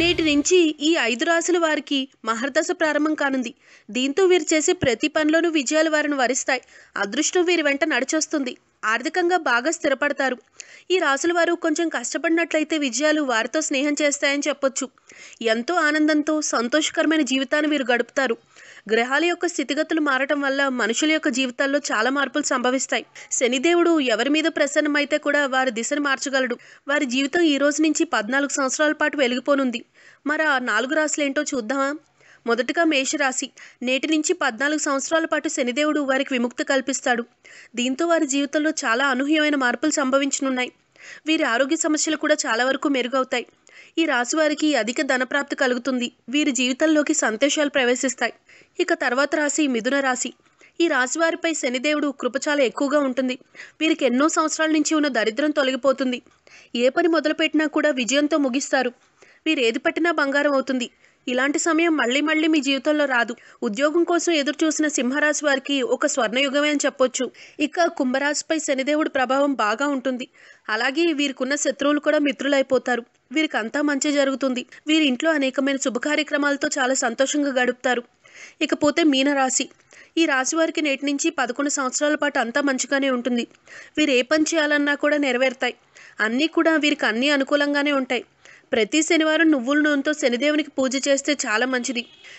నేటి నుంచి ఈ 5 రాశుల వారికి మహర్దశ ప్రారంభం కానుంది. దీంతో వీరు చేసే ప్రతి పనిలోనూ విజయాలు వారిని వరిస్తాయి. అదృష్టం వీరి వెంట నడిచొస్తుంది. ఆర్థికంగా బాగా స్థిరపడతారు. ఈ రాశుల వారు కొంచెం కష్టపడినట్లయితే విజయాలు వారితో స్నేహం చేస్తాయని చెప్పొచ్చు. ఎంతో ఆనందంతో సంతోషకరమైన జీవితాన్ని వీరు గడుపుతారు. గ్రహాల యొక్క స్థితిగతులు మారటం వల్ల మనుషుల యొక్క జీవితాల్లో చాలా మార్పులు సంభవిస్తాయి. శనిదేవుడు ఎవరి మీద ప్రసన్నమైతే కూడా వారి దిశను మార్చగలడు. వారి జీవితం ఈ రోజు నుంచి 14 సంవత్సరాల పాటు వెలిగిపోనుంది. మరి ఆ 4 రాశులు ఏంటో చూద్దామా? మొదటగా మేషరాశి. నేటి నుంచి 14 సంవత్సరాల పాటు శనిదేవుడు వారికి విముక్తి కల్పిస్తాడు. దీంతో వారి జీవితంలో చాలా అనూహ్యమైన మార్పులు సంభవించనున్నాయి. వీరి ఆరోగ్య సమస్యలు కూడా చాలా వరకు మెరుగవుతాయి. ఈ రాశి వారికి అధిక ధనప్రాప్తి కలుగుతుంది. వీరి జీవితంలోకి సంతోషాలు ప్రవేశిస్తాయి. ఇక తర్వాత రాశి మిథున రాశి. ఈ రాశి వారిపై శనిదేవుడు కృప చాలా ఎక్కువగా ఉంటుంది. వీరికి ఎన్నో సంవత్సరాల నుంచి ఉన్న దరిద్రం తొలగిపోతుంది. ఏ పని మొదలుపెట్టినా కూడా విజయంతో ముగిస్తారు. వీరు ఏది పట్టినా బంగారం అవుతుంది. ఇలాంటి సమయం మళ్ళీ మళ్ళీ మీ జీవితంలో రాదు. ఉద్యోగం కోసం ఎదురు చూసిన సింహరాశి వారికి ఒక స్వర్ణయుగమే అని చెప్పొచ్చు. ఇక కుంభరాశిపై శనిదేవుడి ప్రభావం బాగా ఉంటుంది. అలాగే వీరికున్న శత్రువులు కూడా మిత్రులైపోతారు. వీరికి అంతా మంచి జరుగుతుంది. వీరి ఇంట్లో అనేకమైన శుభ కార్యక్రమాలతో చాలా సంతోషంగా గడుపుతారు. ఇకపోతే మీనరాశి. ఈ రాశి వారికి నేటి నుంచి 11 సంవత్సరాల పాటు అంతా మంచిగానే ఉంటుంది. వీరు ఏ పని చేయాలన్నా కూడా నెరవేరుతాయి. అన్నీ కూడా వీరికి అన్నీ అనుకూలంగానే ఉంటాయి. ప్రతి శనివారం నువ్వుల నూనెతో శనిదేవునికి పూజ చేస్తే చాలా మంచిది.